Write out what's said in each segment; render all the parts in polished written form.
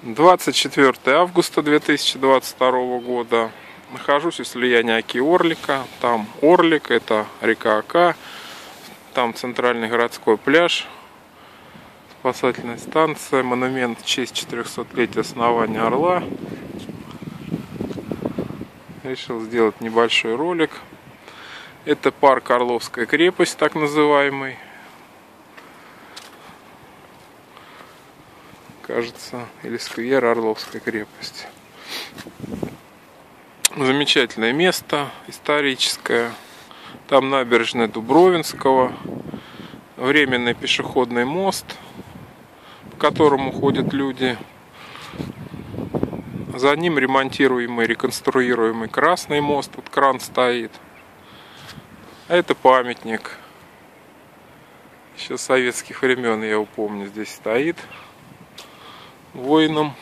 24 августа 2022 года. Нахожусь у слияния Оки и Орлика. Там Орлик, это река Ока. Там центральный городской пляж. Спасательная станция. Монумент в честь 400-летия основания Орла. Решил сделать небольшой ролик. Это парк Орловская крепость, так называемый. Кажется, или сквер Орловская крепость. Замечательное место, историческое. Там набережная Дубровинского, временный пешеходный мост, по которому ходят люди. За ним ремонтируемый, реконструируемый Красный мост, вот кран стоит. А это памятник. Еще с советских времен, я его помню, здесь стоит. Воинам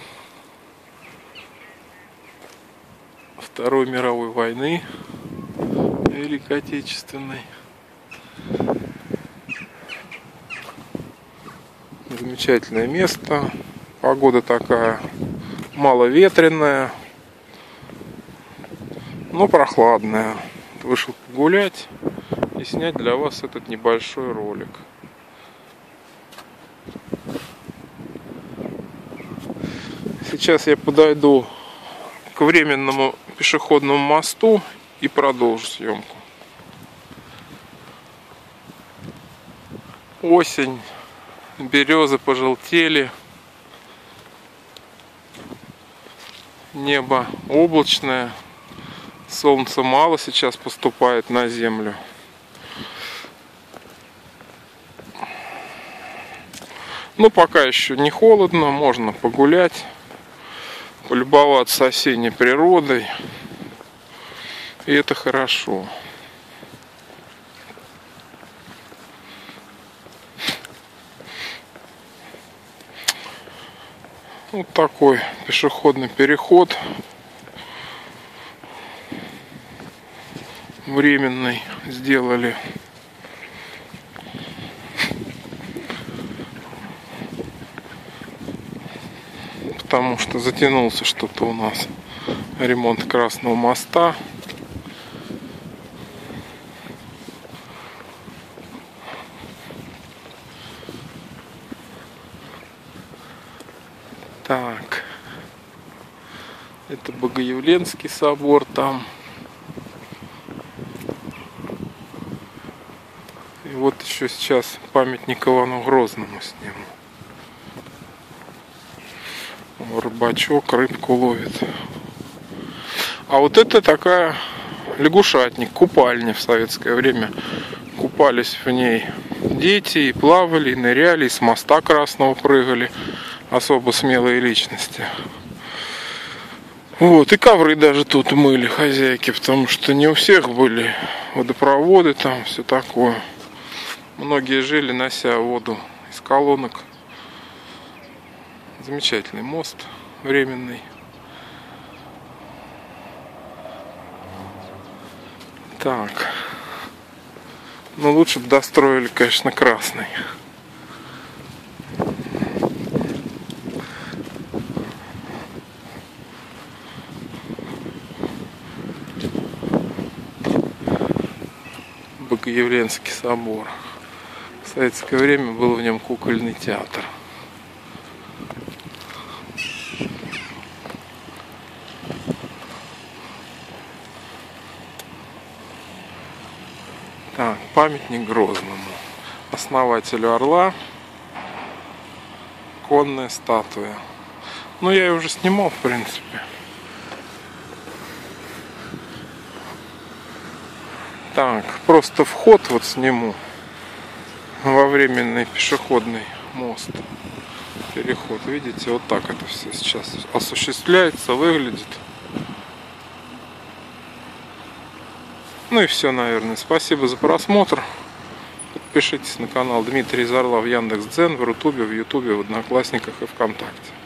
Второй мировой войны, Великой Отечественной. Замечательное место. Погода такая маловетренная, но прохладная. Вышел погулять и снять для вас этот небольшой ролик. Сейчас я подойду к временному пешеходному мосту и продолжу съемку. Осень, березы пожелтели, небо облачное, солнца мало сейчас поступает на землю. Но пока еще не холодно, можно погулять, полюбоваться осенней природой, и это хорошо. Вот такой пешеходный переход временный сделали. Потому что затянулся что-то у нас ремонт Красного моста. Так, это Богоявленский собор там. И вот еще сейчас памятник Ивану Грозному сниму. Рыбачок рыбку ловит. А вот это такая лягушатник, купальня в советское время. Купались в ней дети, и плавали, и ныряли, и с моста Красного прыгали. Особо смелые личности. Вот, и ковры даже тут мыли хозяйки, потому что не у всех были водопроводы, там все такое. Многие жили, нося воду из колонок. Замечательный мост временный. Так. Но лучше бы достроили, конечно, красный. Богоявленский собор. В советское время был в нем кукольный театр. Так, памятник Грозному, основателю Орла, конная статуя. Ну, я ее уже снимал, в принципе. Так, просто вход вот сниму во временный пешеходный мост. Переход, видите, вот так это все сейчас осуществляется, выглядит. Ну и все, наверное. Спасибо за просмотр. Подпишитесь на канал Дмитрий из Орла в Яндекс.Дзен, в Рутубе, в Ютубе, в Одноклассниках и ВКонтакте.